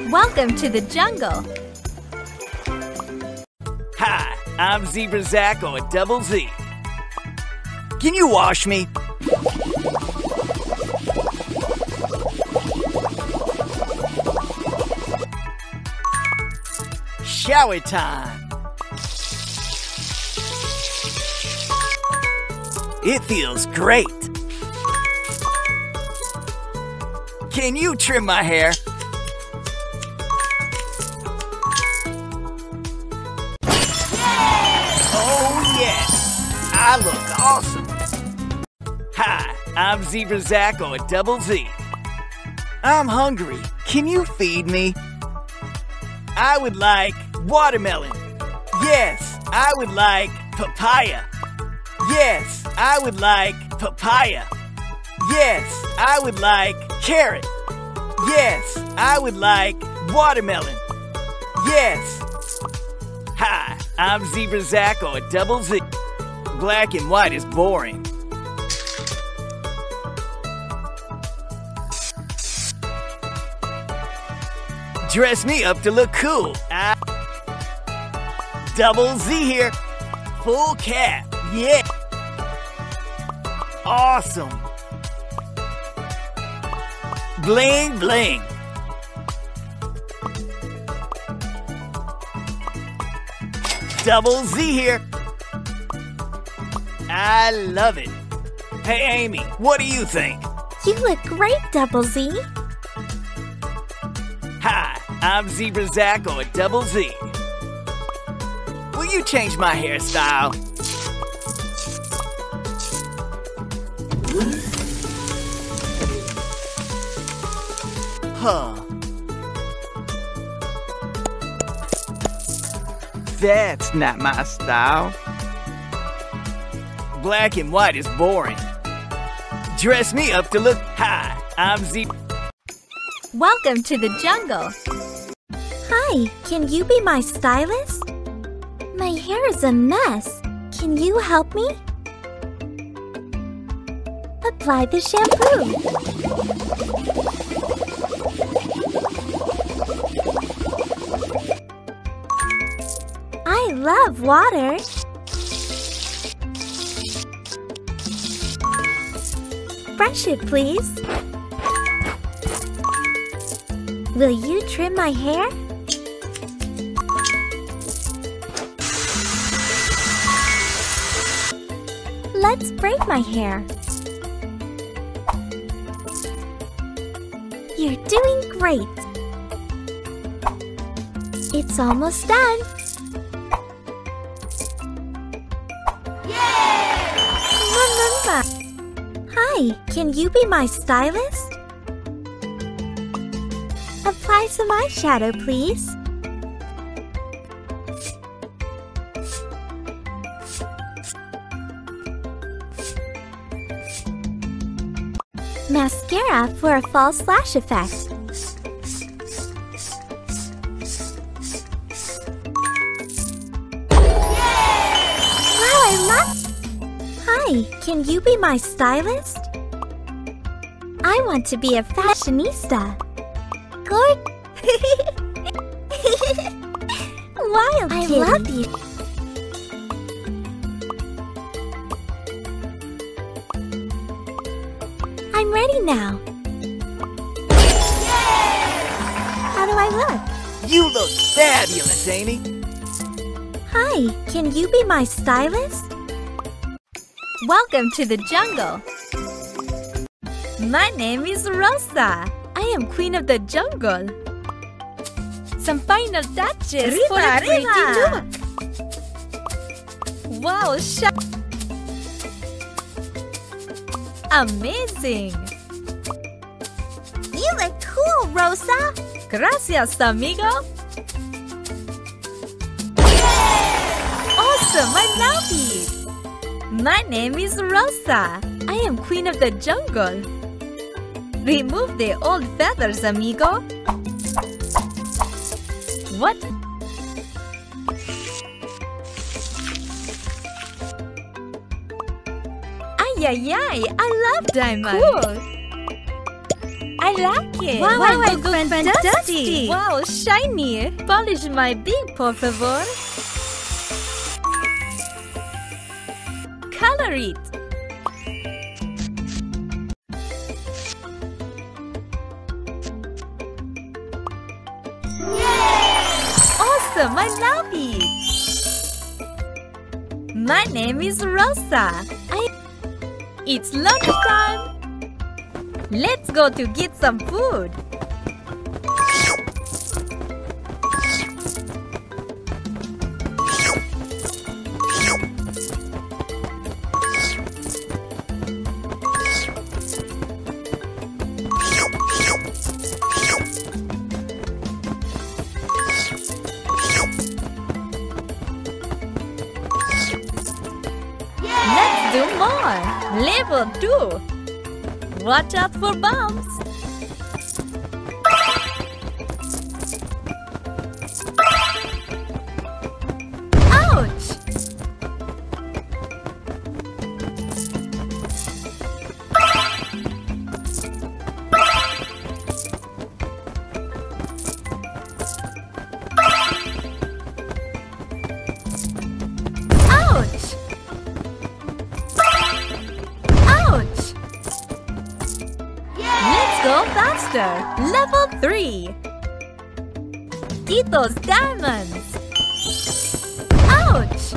Welcome to the jungle. Hi, I'm Zebra Zach or Double Z. Can you wash me? Shower time. It feels great. Can you trim my hair? Oh yes, I look awesome. Hi, I'm Zebra Zach or Double Z. I'm hungry. Can you feed me? I would like watermelon. Yes, I would like papaya. Yes, I would like papaya. Yes, I would like carrot. Yes, I would like watermelon. Yes. Hi, I'm Zebra Zach or Double Z. Black and white is boring. Dress me up to look cool. Double Z here. Full cap. Yeah. Awesome. Bling bling. Double Z here. I love it. Hey Amy, what do you think? You look great, Double Z. Hi, I'm Zebra Zach or Double Z. Will you change my hairstyle? Huh. That's not my style. Black and white is boring. Dress me up to look. Hi, I'm Zebra. Welcome to the jungle. Hi, can you be my stylist? My hair is a mess. Can you help me? Apply the shampoo. I love water. Brush it, please. Will you trim my hair? Let's braid my hair. You're doing great. It's almost done. Remember. Hi, can you be my stylist? Apply some eyeshadow, please. Mascara for a false lash effect. Wow, I love... Hi, can you be my stylist? I want to be a fashionista. Good. Wild kitty. I love you. I'm ready now. How do I look? You look fabulous, Amy. Hi, can you be my stylist? Welcome to the jungle. My name is Rosa. I am queen of the jungle. Some final touches for a pretty look. Wow, amazing. You look cool, Rosa. Gracias, amigo. Awesome, I love it. My name is Rosa. I am queen of the jungle. Remove the old feathers, amigo. What? Ay, ay, ay. I love diamonds. Cool. I like it. Wow, I look fantastic. Wow, shiny. Polish my beak, por favor. Color it. Awesome, I love it. My name is Rosa. It's lunchtime. Let's go to get some food. Let's do more. Level 2. Watch out for bombs. Ouch! Ouch! Ouch! Let's go faster! Level 3! Tito's Diamonds! Ouch!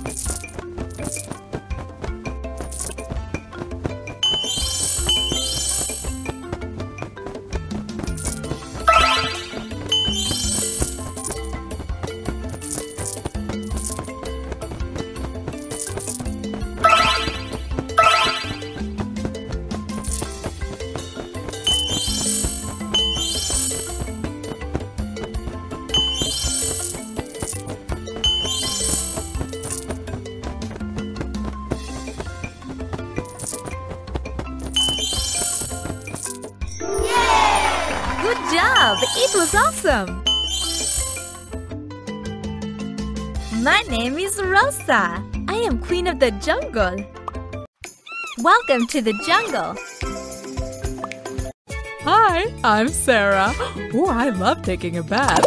Good job! It was awesome! My name is Rosa. I am queen of the jungle. Welcome to the jungle. Hi, I'm Sarah. Oh, I love taking a bath.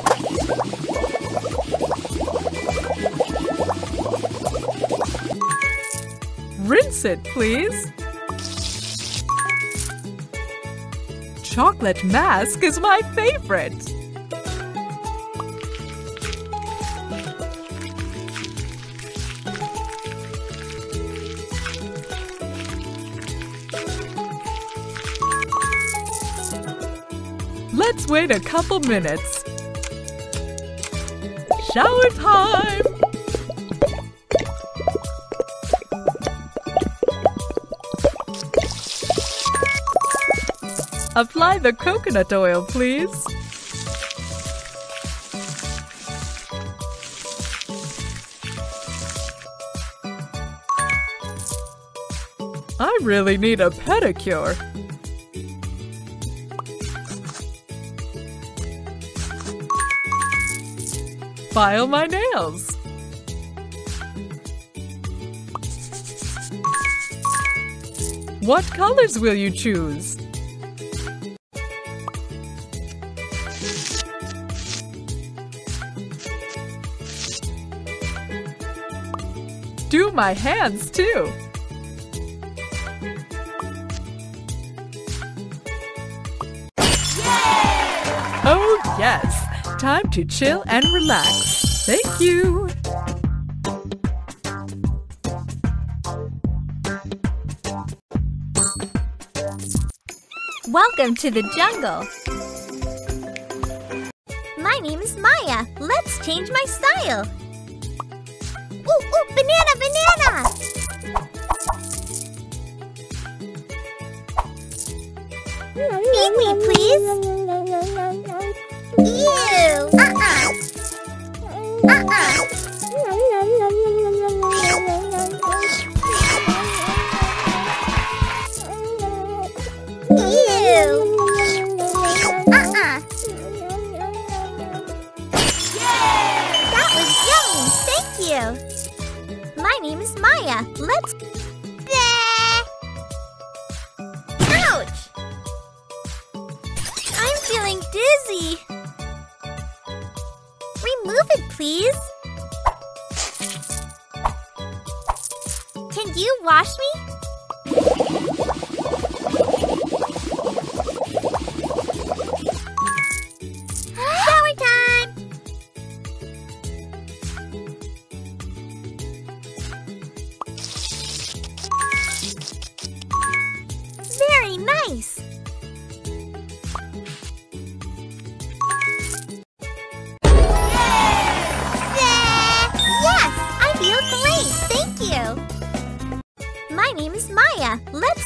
Rinse it, please. Chocolate mask is my favorite. Let's wait a couple minutes. Shower time! Apply the coconut oil, please. I really need a pedicure. File my nails. What colors will you choose? Do my hands too. Oh yes, time to chill and relax. Thank you. Welcome to the jungle. My name is Maya. Let's change my style. Ooh, ooh, banana, banana! Feed me, please. Ew! That was yummy! Thank you! My name is Maya. Let's... Ouch! Move it, please. Can you wash me?